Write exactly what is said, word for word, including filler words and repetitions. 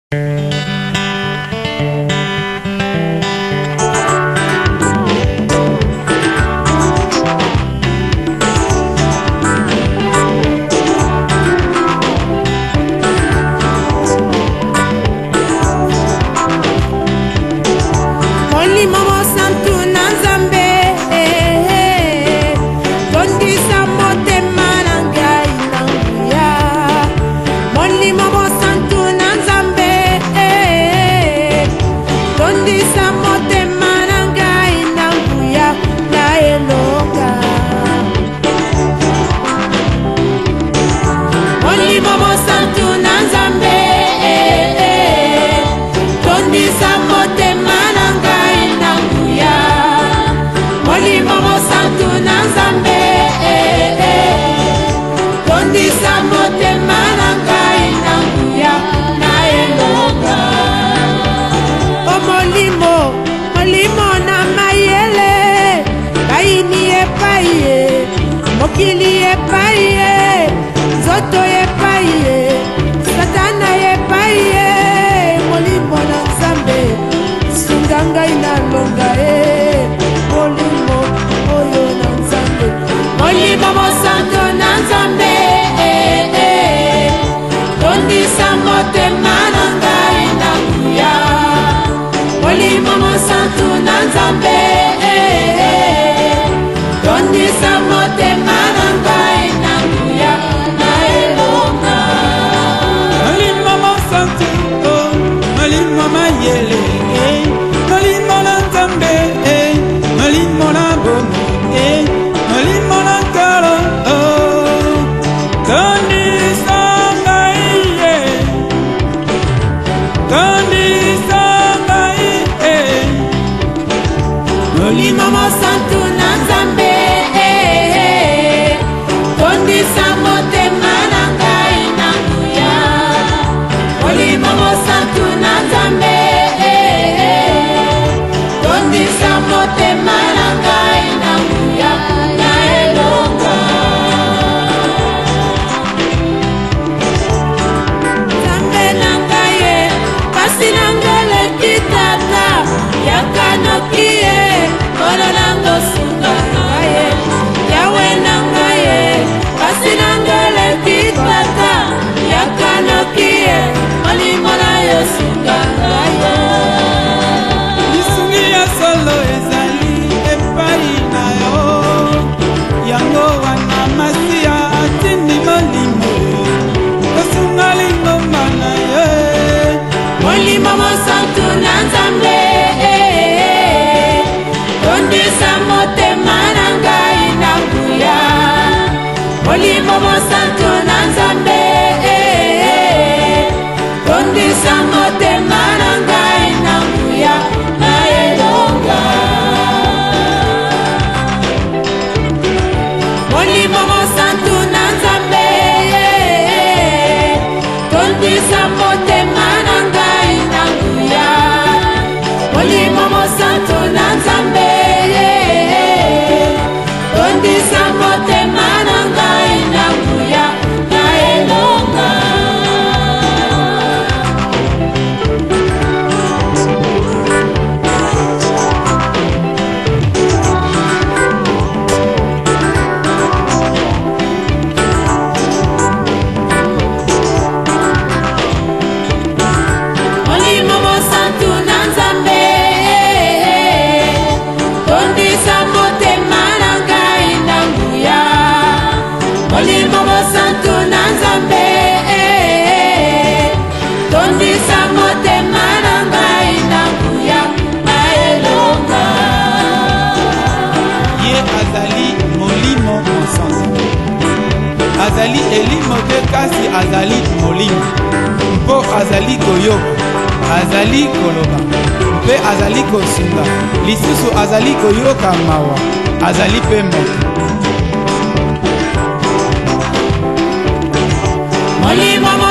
Mokili epaye, Zoto epaye, Satana epaye, Molimo na Nzambe, Sunganga ina longa e, Molimo oyo na Nzambe, Molimo mosanto na Nzambe, Tondisa motema na ngai na nguya, Molimo mosanto na Nzambe, Tondisa motema na ngai na nguya na elonga. Molimo mosantu, molimo mayele, molimo na Nzambe, molimo na bomo, molimo na nkolo. Tondisa ngai, tondisa ngai, molimo mosantu na Nzambe, tondisa motema na ngai na nguya, molimo mosantu na Nzambe, tondisa motema na ngai na nguya na elonga. Nzambe na ngai, pasi na ngai leki tata, yakanoki ye, kolo nango sunga ngai, Yawe na ngai, pasi na ngai leki tata, yakanoki ye, molimo na yo sunga ngai. lisungi ya solo ezali epai na yo, yango wana masiya atindi molimo, kosunga lingomba na ye. Molimo mosantu na Nzambe, tondisa motema na ngai na nguya, molimo mosantu na Nzambe, tondisa motema na ngai na nguya na elonga. Molimo mosantu na Nzambe, tondisa motema na ngai na nguya, molimo mosantu na Nzambe, tondisa motema na ngai na nguya na elonga. Molimo mosantu na Nzambe, tondisa motema na ngai na nguya, molimo mosantu na Nzambe, tondisa motema na ngai na nguya na elonga. Ye azali molimo mosantu, azali elimo te kasi azali molimo, mpo azali koyoka, azali koloba, mpe azali kosunga, lisusu azali koyoka mawa, azali pe moto. Molimo